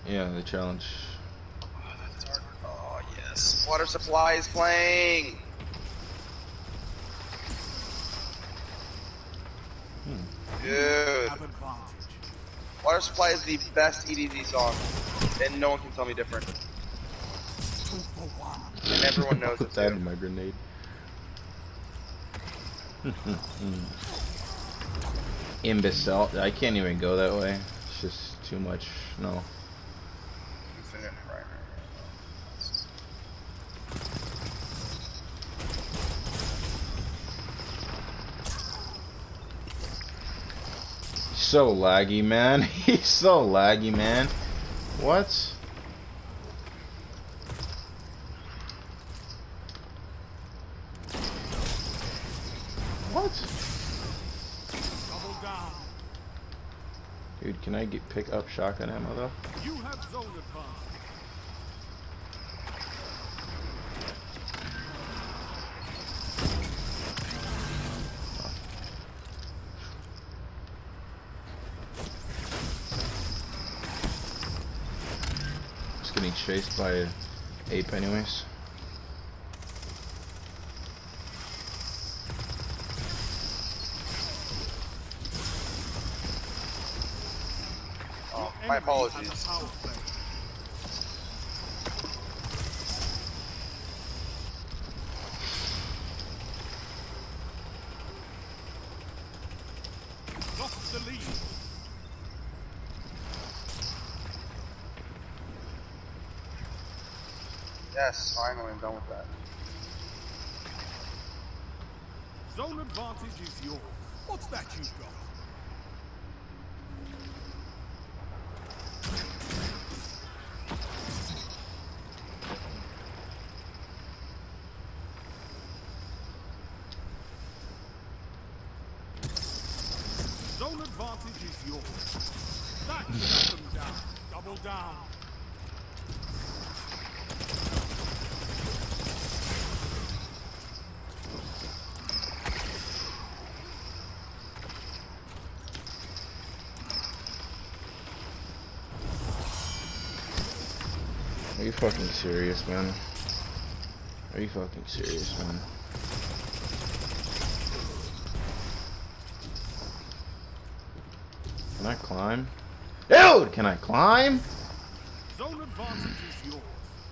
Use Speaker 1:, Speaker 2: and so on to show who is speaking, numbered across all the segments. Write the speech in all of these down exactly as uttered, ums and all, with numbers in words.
Speaker 1: Yeah, the challenge.
Speaker 2: Oh, that's hard. Oh yes. Water supply is playing.
Speaker 1: Hmm.
Speaker 2: Dude. Water supply is the best E D Z song, and no one can tell me different. And everyone knows
Speaker 1: Put
Speaker 2: it
Speaker 1: that
Speaker 2: too.
Speaker 1: in my grenade. Imbecile. I can't even go that way. It's just too much. No.
Speaker 2: Infinite right.
Speaker 1: So laggy, man. He's so laggy, man. What? What? Dude, can I get pick up shotgun ammo though?
Speaker 3: You have zone advantage.
Speaker 1: Just getting chased by an ape anyways.
Speaker 2: Oh, my apologies.
Speaker 3: Lost the lead.
Speaker 2: Yes, finally I'm done with that.
Speaker 3: Zone advantage is yours. What's that you've got? Zone advantage is yours. That shut them down. Double down.
Speaker 1: Are you fucking serious, man? Are you fucking serious, man? Can I climb? Dude, can I climb?
Speaker 3: Zone advantage is yours.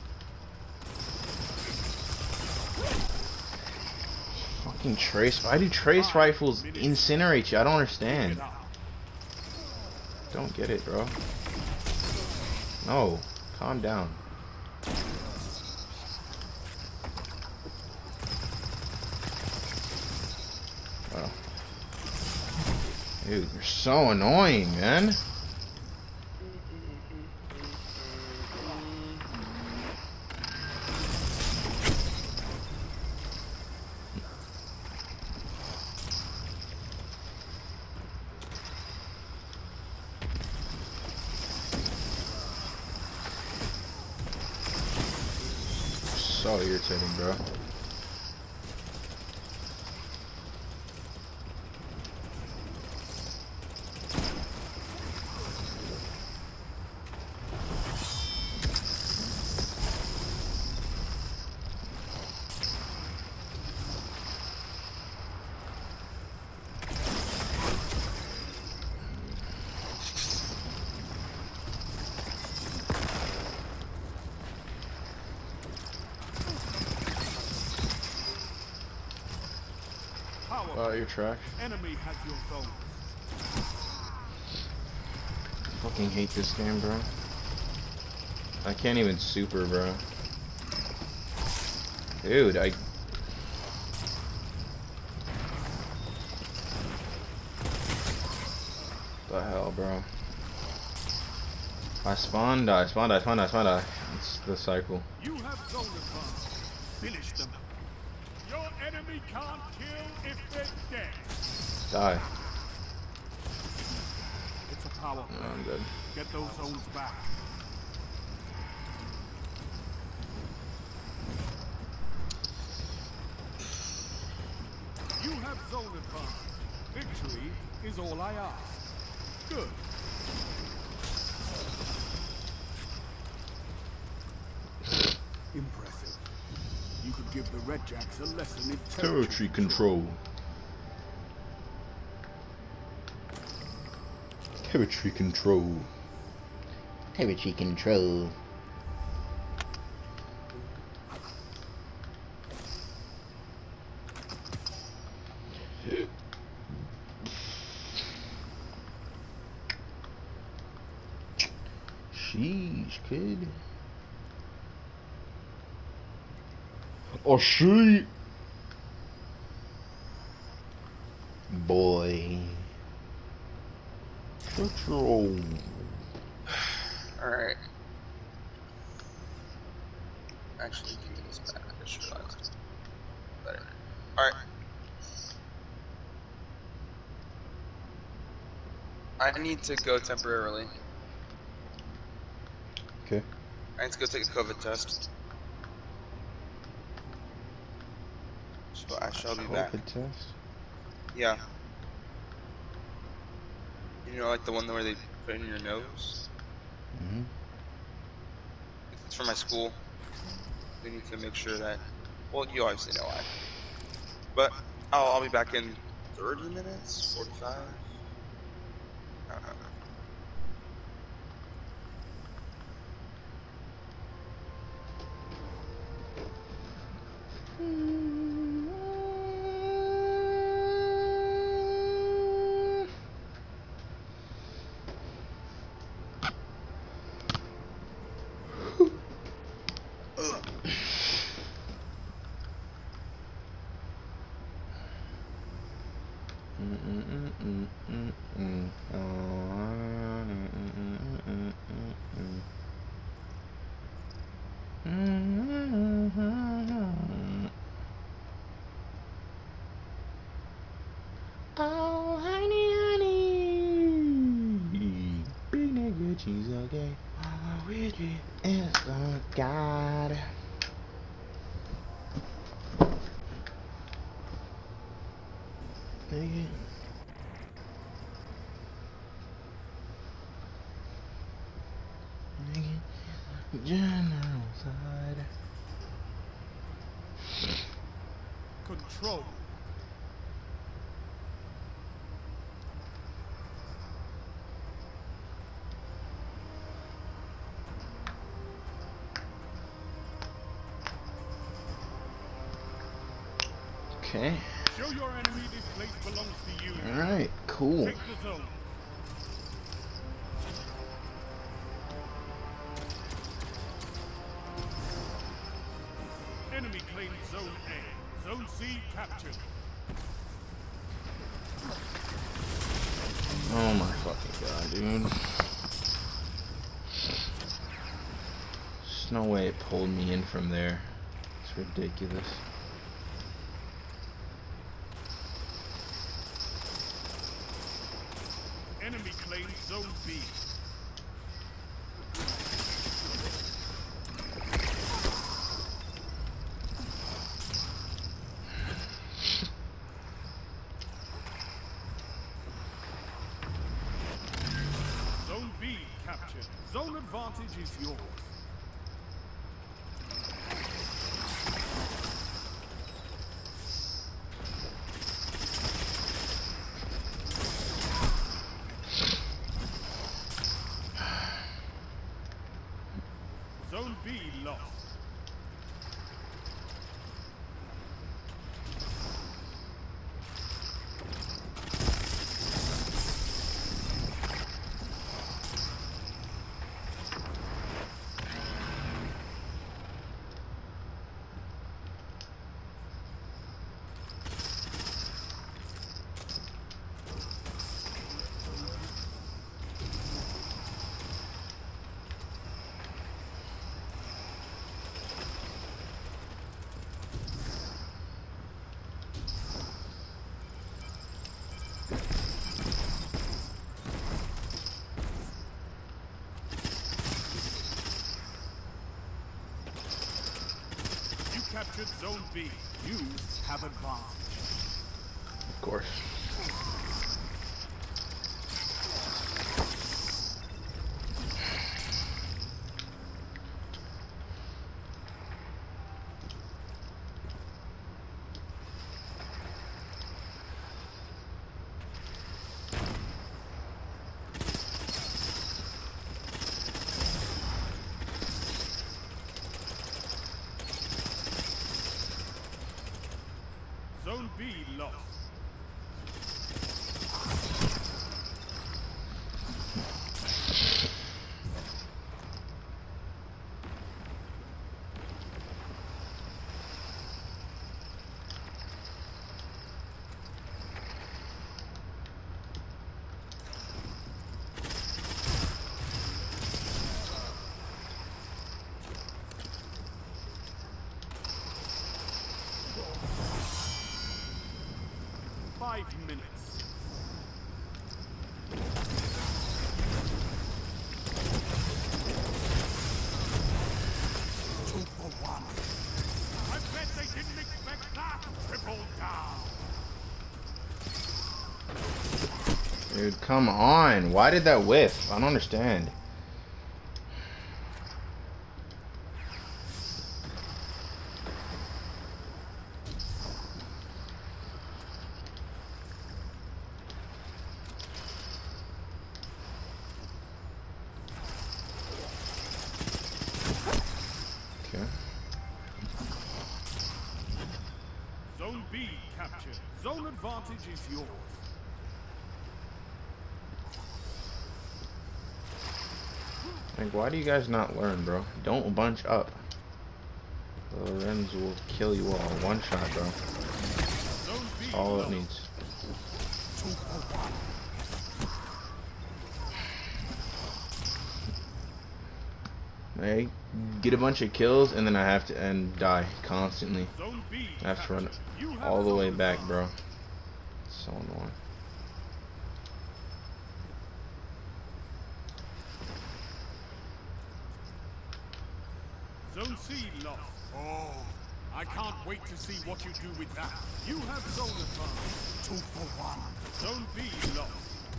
Speaker 1: Fucking trace. Why do trace rifles incinerate you? I don't understand. Don't get it, bro. No, calm down. Oh. Dude, you're so annoying, man. So irritating, bro. Oh, you're trash.
Speaker 3: Enemy has your zone.
Speaker 1: Fucking hate this game, bro. I can't even super, bro. Dude, I... The hell, bro. I spawned, die, spawned, die, spawned, die, spawned, die. It's the cycle.
Speaker 3: You have zone advantage. Finish them. Your enemy can't kill if they're dead.
Speaker 1: Die.
Speaker 3: It's a power play.
Speaker 1: No, I'm dead.
Speaker 3: Get those zones back. You have zone advantage. Victory is all I ask. Good. Impressive. You could give the Redjacks a lesson in
Speaker 1: Territory control. Territory control. Territory control. Sheesh, kid. Oh, shit. Boy. Control.
Speaker 2: Alright. Actually, give me this back. I just realized. Better. Alright. I need to go temporarily.
Speaker 1: Okay.
Speaker 2: I need to go take a COVID test. So I shall be back.
Speaker 1: COVID test?
Speaker 2: Yeah. You know, like the one where they put it in your nose?
Speaker 1: Mm-hmm.
Speaker 2: It's from my school. We need to make sure that, well, you obviously know why. But I'll, I'll be back in thirty minutes, forty-five. I don't know.
Speaker 1: Oh, honey, honey, big nigga, she's okay. Oh, with you is the God. Nigga. Nigga, general side.
Speaker 3: control.
Speaker 1: Okay.
Speaker 3: Show your enemy this place belongs to you.
Speaker 1: Alright, cool.
Speaker 3: Take the zone. Enemy claims Zone A. Zone C captured.
Speaker 1: Oh my fucking god, dude. There's no way it pulled me in from there. It's ridiculous.
Speaker 3: Enemy claims Zone B. Zone B captured. Zone advantage is yours. Zone B lost. Captured Zone B. You have advantage.
Speaker 1: Of course.
Speaker 3: five minutes. Two for one. I bet they didn't expect that. Triple down.
Speaker 1: Dude, come on. Why did that whiff? I don't understand.
Speaker 3: Zone B captured. Zone advantage is yours.
Speaker 1: Like, why do you guys not learn, bro? Don't bunch up. Lorenz will kill you all. One shot, bro. That's all it needs. I get a bunch of kills and then I have to and die constantly. I have to run all the way back, bro. It's so annoying.
Speaker 3: Zone C lost. Oh, I can't wait to see what you do with that. You have zone advantage. Two for one. Zone B lost.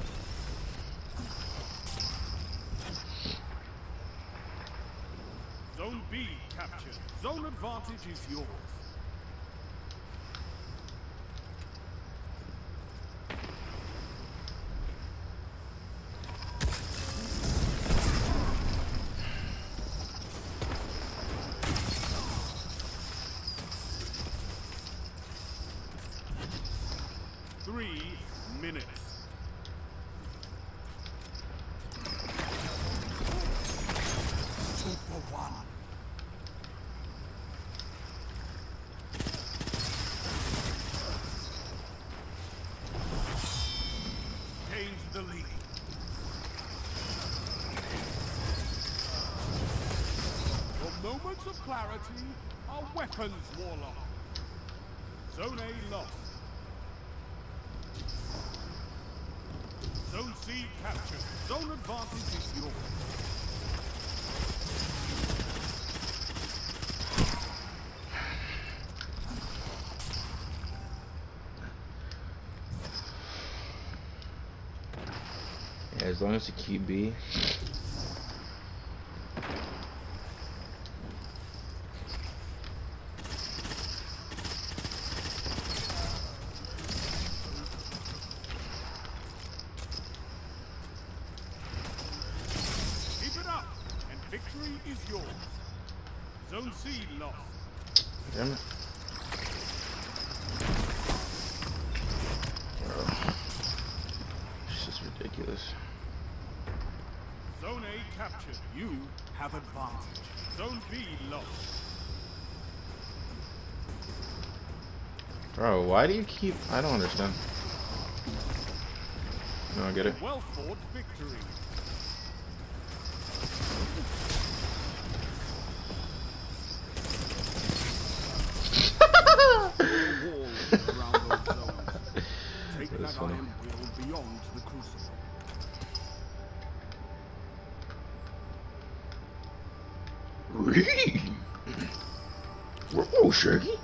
Speaker 3: Zone B captured. Zone advantage is yours. Three minutes. Two for one. Change the lead. Your moments of clarity are weapons, Warlock. Zone A lost. Zone C captured. Zone advantage is yours.
Speaker 1: Yeah, as long as you keep B.
Speaker 3: Victory is yours. Zone C lost.
Speaker 1: Damn it. Oh. This is ridiculous.
Speaker 3: Zone A captured. You have advantage. Zone B lost.
Speaker 1: Bro, why do you keep... I don't understand. No, I get it.
Speaker 3: Well fought victory. Take that iron will beyond the crucible.
Speaker 1: Whoa, Shaggy.